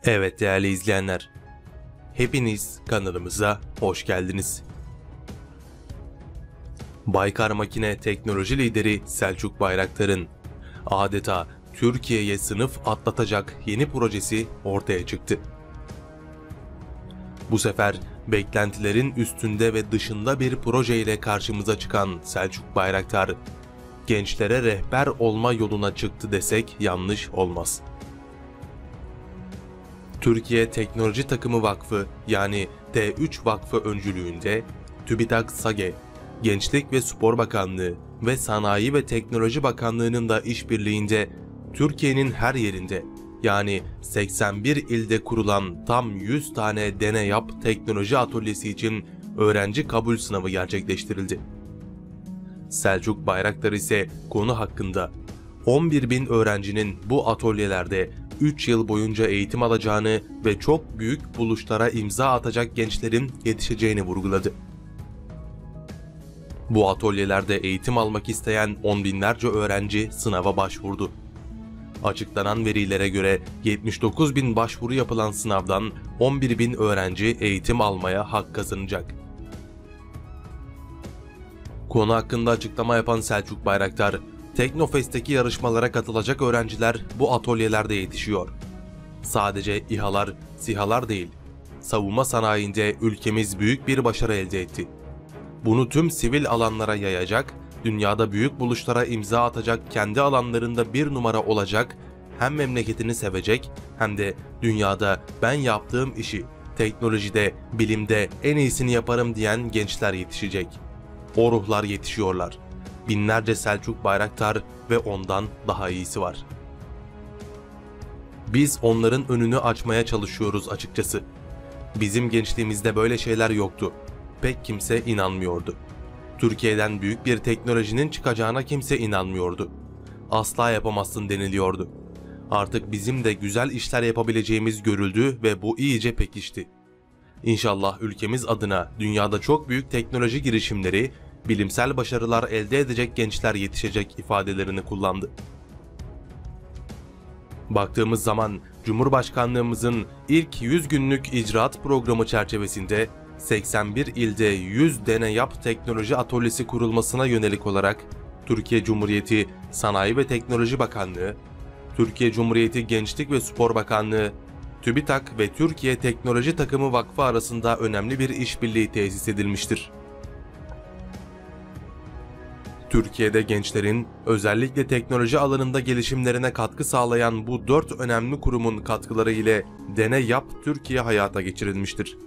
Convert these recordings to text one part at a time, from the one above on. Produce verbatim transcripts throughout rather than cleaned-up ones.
Evet değerli izleyenler, hepiniz kanalımıza hoş geldiniz. Baykar Makine teknoloji lideri Selçuk Bayraktar'ın adeta Türkiye'ye sınıf atlatacak yeni projesi ortaya çıktı. Bu sefer beklentilerin üstünde ve dışında bir projeyle karşımıza çıkan Selçuk Bayraktar, gençlere rehber olma yoluna çıktı desek yanlış olmaz. Türkiye Teknoloji Takımı Vakfı yani T üç Vakfı öncülüğünde TÜBİTAK SAGE, Gençlik ve Spor Bakanlığı ve Sanayi ve Teknoloji Bakanlığı'nın da işbirliğinde Türkiye'nin her yerinde yani seksen bir ilde kurulan tam yüz tane Dene Yap teknoloji atölyesi için öğrenci kabul sınavı gerçekleştirildi. Selçuk Bayraktar ise konu hakkında on bir bin öğrencinin bu atölyelerde üç yıl boyunca eğitim alacağını ve çok büyük buluşlara imza atacak gençlerin yetişeceğini vurguladı. Bu atölyelerde eğitim almak isteyen on binlerce öğrenci sınava başvurdu. Açıklanan verilere göre yetmiş dokuz bin başvuru yapılan sınavdan on bir bin öğrenci eğitim almaya hak kazanacak. Konu hakkında açıklama yapan Selçuk Bayraktar, Teknofest'teki yarışmalara katılacak öğrenciler bu atölyelerde yetişiyor. Sadece İHA'lar, SİHA'lar değil, savunma sanayinde ülkemiz büyük bir başarı elde etti. Bunu tüm sivil alanlara yayacak, dünyada büyük buluşlara imza atacak, kendi alanlarında bir numara olacak, hem memleketini sevecek hem de dünyada ben yaptığım işi teknolojide, bilimde en iyisini yaparım diyen gençler yetişecek. O ruhlar yetişiyorlar. Binlerce Selçuk Bayraktar ve ondan daha iyisi var. Biz onların önünü açmaya çalışıyoruz açıkçası. Bizim gençliğimizde böyle şeyler yoktu. Pek kimse inanmıyordu. Türkiye'den büyük bir teknolojinin çıkacağına kimse inanmıyordu. Asla yapamazsın deniliyordu. Artık bizim de güzel işler yapabileceğimiz görüldü ve bu iyice pekişti. İnşallah ülkemiz adına dünyada çok büyük teknoloji girişimleri, bilimsel başarılar elde edecek gençler yetişecek ifadelerini kullandı. Baktığımız zaman Cumhurbaşkanlığımızın ilk yüz günlük icraat programı çerçevesinde seksen bir ilde yüz Dene Yap teknoloji atölyesi kurulmasına yönelik olarak Türkiye Cumhuriyeti Sanayi ve Teknoloji Bakanlığı, Türkiye Cumhuriyeti Gençlik ve Spor Bakanlığı, TÜBİTAK ve Türkiye Teknoloji Takımı Vakfı arasında önemli bir işbirliği tesis edilmiştir. Türkiye'de gençlerin özellikle teknoloji alanında gelişimlerine katkı sağlayan bu dört önemli kurumun katkıları ile Dene Yap Türkiye hayata geçirilmiştir.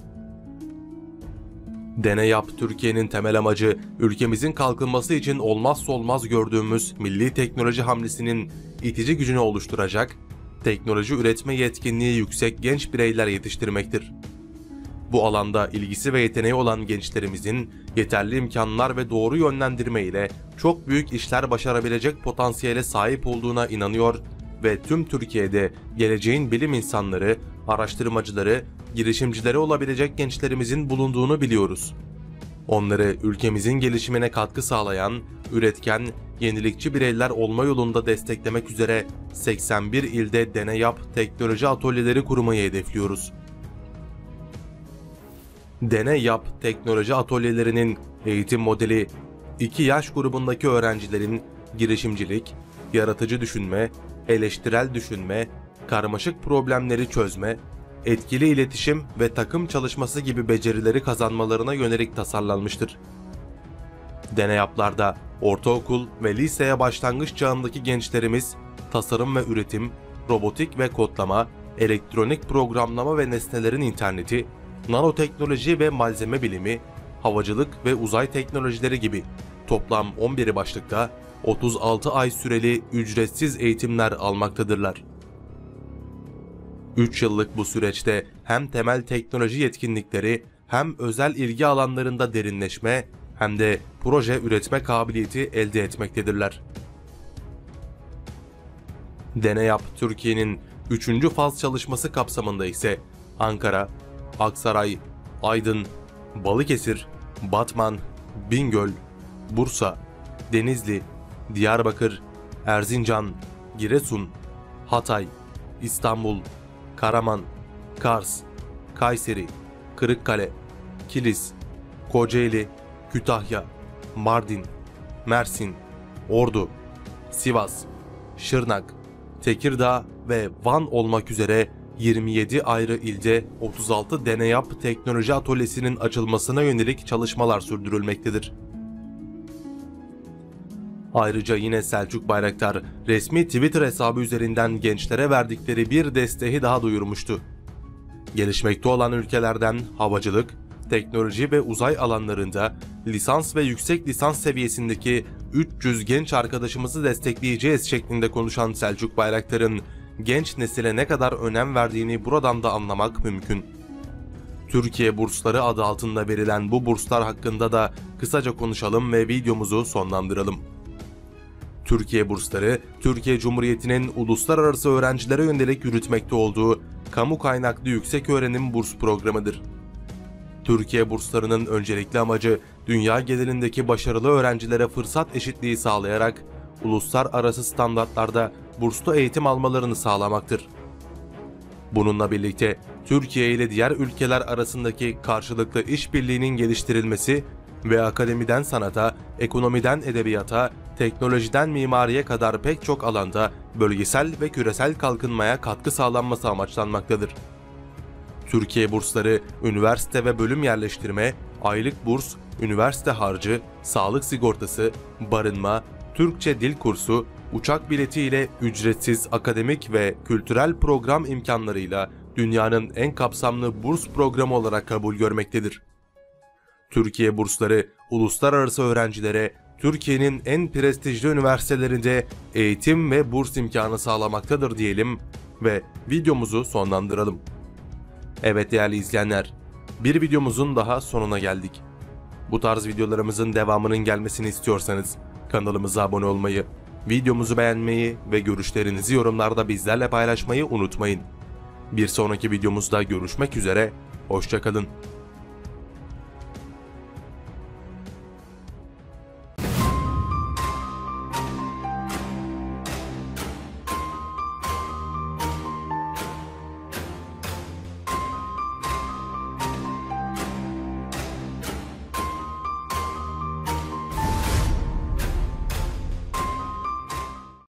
Dene Yap Türkiye'nin temel amacı ülkemizin kalkınması için olmazsa olmaz gördüğümüz milli teknoloji hamlesinin itici gücünü oluşturacak, teknoloji üretme yetkinliği yüksek genç bireyler yetiştirmektir. Bu alanda ilgisi ve yeteneği olan gençlerimizin yeterli imkanlar ve doğru yönlendirme ile çok büyük işler başarabilecek potansiyele sahip olduğuna inanıyor ve tüm Türkiye'de geleceğin bilim insanları, araştırmacıları, girişimcileri olabilecek gençlerimizin bulunduğunu biliyoruz. Onları ülkemizin gelişimine katkı sağlayan, üretken, yenilikçi bireyler olma yolunda desteklemek üzere seksen bir ilde Dene Yap teknoloji atölyeleri kurmayı hedefliyoruz. Dene Yap teknoloji atölyelerinin eğitim modeli, iki yaş grubundaki öğrencilerin girişimcilik, yaratıcı düşünme, eleştirel düşünme, karmaşık problemleri çözme, etkili iletişim ve takım çalışması gibi becerileri kazanmalarına yönelik tasarlanmıştır. Dene Yap'larda ortaokul ve liseye başlangıç çağındaki gençlerimiz tasarım ve üretim, robotik ve kodlama, elektronik programlama ve nesnelerin interneti, nanoteknoloji ve malzeme bilimi, havacılık ve uzay teknolojileri gibi toplam on bir başlıkta otuz altı ay süreli ücretsiz eğitimler almaktadırlar. üç yıllık bu süreçte hem temel teknoloji yetkinlikleri hem özel ilgi alanlarında derinleşme hem de proje üretme kabiliyeti elde etmektedirler. Dene Yap Türkiye'nin üçüncü faz çalışması kapsamında ise Ankara, Aksaray, Aydın, Balıkesir, Batman, Bingöl, Bursa, Denizli, Diyarbakır, Erzincan, Giresun, Hatay, İstanbul, Karaman, Kars, Kayseri, Kırıkkale, Kilis, Kocaeli, Kütahya, Mardin, Mersin, Ordu, Sivas, Şırnak, Tekirdağ ve Van olmak üzere yirmi yedi ayrı ilde otuz altı Deneyap Teknoloji Atölyesi'nin açılmasına yönelik çalışmalar sürdürülmektedir. Ayrıca yine Selçuk Bayraktar resmi Twitter hesabı üzerinden gençlere verdikleri bir desteği daha duyurmuştu. Gelişmekte olan ülkelerden havacılık, teknoloji ve uzay alanlarında lisans ve yüksek lisans seviyesindeki üç yüz genç arkadaşımızı destekleyeceğiz şeklinde konuşan Selçuk Bayraktar'ın genç nesile ne kadar önem verdiğini buradan da anlamak mümkün. Türkiye bursları adı altında verilen bu burslar hakkında da kısaca konuşalım ve videomuzu sonlandıralım. Türkiye bursları, Türkiye Cumhuriyeti'nin uluslararası öğrencilere yönelik yürütmekte olduğu kamu kaynaklı yüksek öğrenim burs programıdır. Türkiye burslarının öncelikli amacı dünya genelindeki başarılı öğrencilere fırsat eşitliği sağlayarak uluslararası standartlarda burslu eğitim almalarını sağlamaktır. Bununla birlikte Türkiye ile diğer ülkeler arasındaki karşılıklı işbirliğinin geliştirilmesi ve akademiden sanata, ekonomiden edebiyata, teknolojiden mimariye kadar pek çok alanda bölgesel ve küresel kalkınmaya katkı sağlanması amaçlanmaktadır. Türkiye bursları, üniversite ve bölüm yerleştirme, aylık burs, üniversite harcı, sağlık sigortası, barınma, Türkçe dil kursu, uçak bileti ile ücretsiz akademik ve kültürel program imkanlarıyla dünyanın en kapsamlı burs programı olarak kabul görmektedir. Türkiye bursları, uluslararası öğrencilere Türkiye'nin en prestijli üniversitelerinde eğitim ve burs imkanı sağlamaktadır diyelim ve videomuzu sonlandıralım. Evet değerli izleyenler, bir videomuzun daha sonuna geldik. Bu tarz videolarımızın devamının gelmesini istiyorsanız kanalımıza abone olmayı, videomuzu beğenmeyi ve görüşlerinizi yorumlarda bizlerle paylaşmayı unutmayın. Bir sonraki videomuzda görüşmek üzere, hoşça kalın.